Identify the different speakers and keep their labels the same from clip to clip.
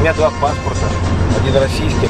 Speaker 1: У меня два паспорта, один российский.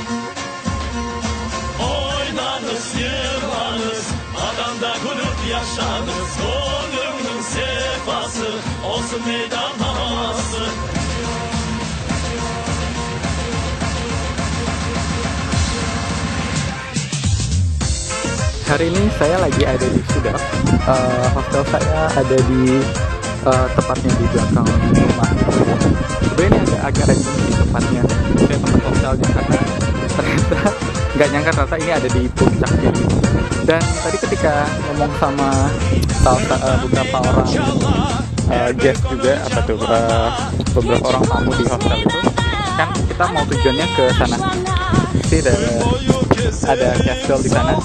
Speaker 2: Hari ini saya lagi ada di Sudak. Hostel saya ada di tepatnya di belakang rumah. Sebenarnya ini agak random di tempatnya, kayak tempat hostelnya, karena ternyata nggak nyangka ternyata ini ada di puncaknya. Dan tadi ketika ngomong sama beberapa orang guest juga, beberapa orang tamu di hostel itu, kan kita mau tujuannya ke sana. Sih ada castle di sana.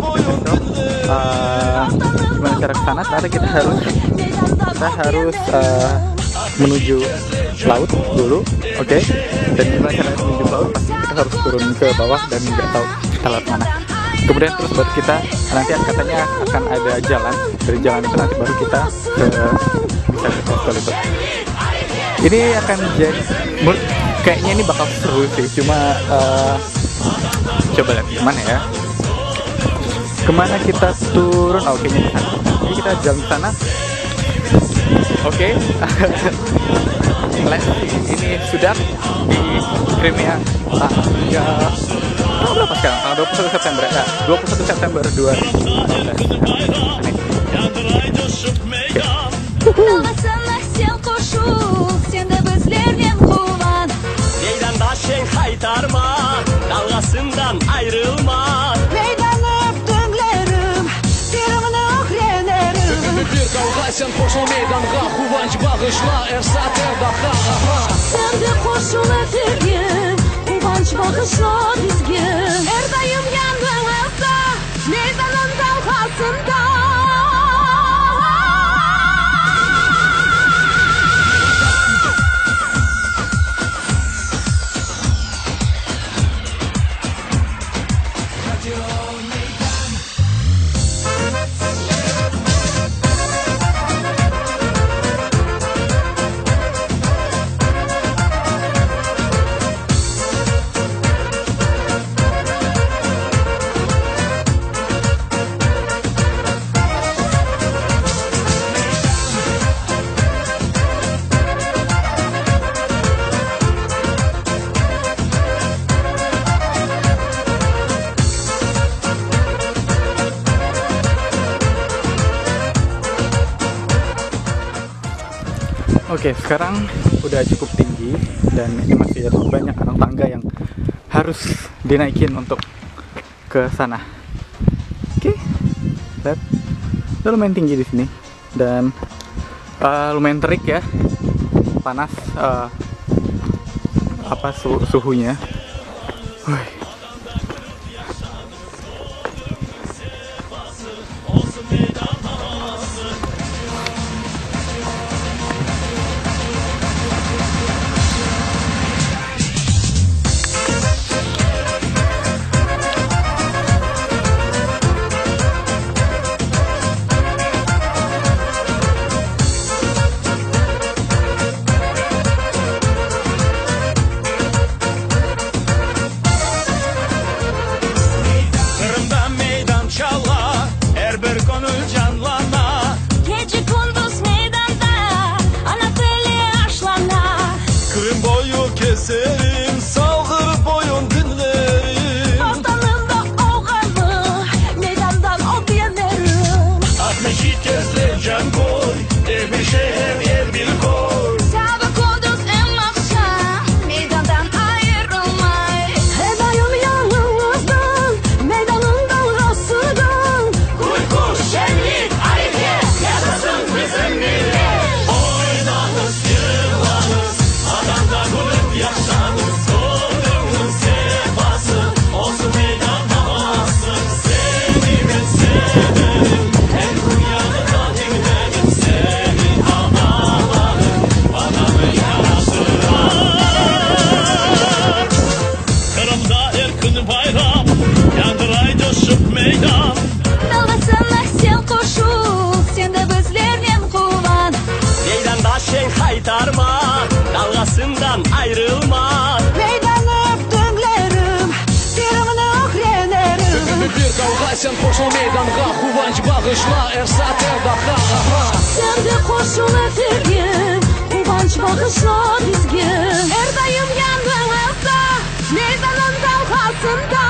Speaker 2: Gimana cara ke sana? Ternyata kita harus menuju laut dulu, oke? Dan gimana cara menuju laut? Pasti kita harus turun ke bawah dan nggak tahu kita lewat mana. Kemudian terus baru kita nanti katanya akan ada jalan, dari jalan itu nanti baru kita bisa ke hostel itu. Ini akan jadi, kayaknya ini bakal seru sih, cuma coba lihat gimana ya. Kemana kita turun? Oh, kayaknya di sana. Jadi kita jalan ke sana. Oke. Ini sudah di Crimea. Berapa sekarang? Tanggal 21 September ya. 21 September 2020.
Speaker 3: Sen koşul meydanğa, Quvanç bağışla, Ersat Erdağa. Sen de koşul eteğim, Quvanç bağışla bizge. Erdayım yanımızda, meydanın dalgasında.
Speaker 2: Oke, sekarang udah cukup tinggi dan ini masih ada banyak anak tangga yang harus dinaikin untuk ke sana. Oke, lihat, udah lumayan tinggi di sini dan lumayan terik ya, panas suhunya.
Speaker 3: Keserim, saldır boyun dinlerim. Ortalığında o karlı, meydandan o diyenerim. Atmeşit gözler can koy, bir şehir yer bir koy. Sabah koduz en akşam, meydandan ayrılmay. Hedayım yanımızdan, meydanın dalgasından. Kuy kuş, şenlik, ayrıca, yaşasın bizim millet. Oynanız, yıllanız, adamda kulüp yaşanır. Solunun sefası, olsun meydan havası. Seni ben severim, her dünyada dinlerim. Senin havaların bana mı yaraşır? Kırım'da erkin bayram, yandıray coşup meydan. Dalgasına sen koşul, sen de bizlerden kuvan. Meydanda şen haydarma, dalgasından ayrılma. Sen koşul meydanğa, Quvanç bağışla, Ersat Erdaqa.
Speaker 4: Sen de koşul efendim, Quvanç bağışla bizge. Her daim yanımızda, meydanın dalgasında.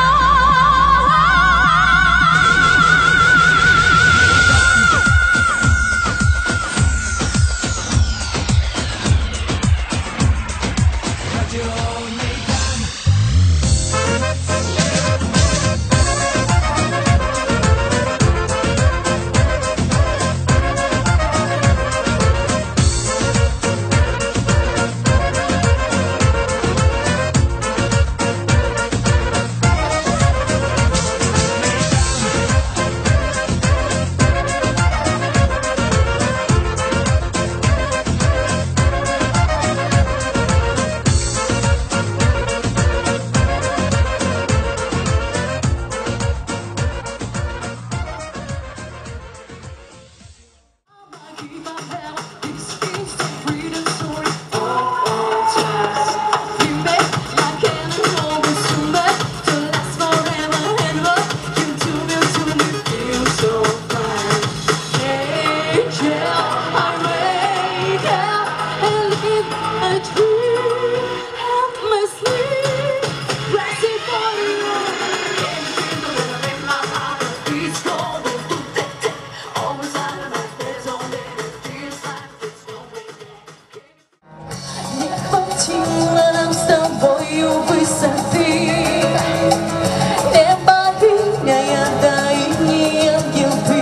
Speaker 4: Нам с тобою высоты, не богиня, да и не ангел ты.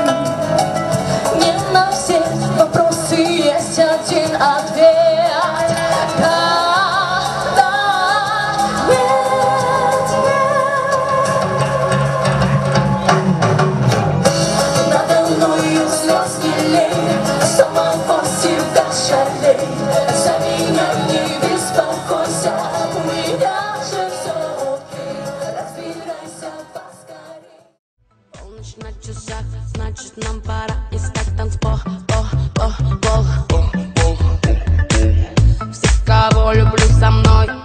Speaker 4: Не на все вопросы есть один ответ. Да, да, нет, нет. Надо мною слез не лей, самого себя жалей. За меня не беспокойся, у меня же все окей. Разбирайся поскорей.
Speaker 5: Полночь на часах, значит нам пора искать танцпол. Всех, кого люблю, со мной.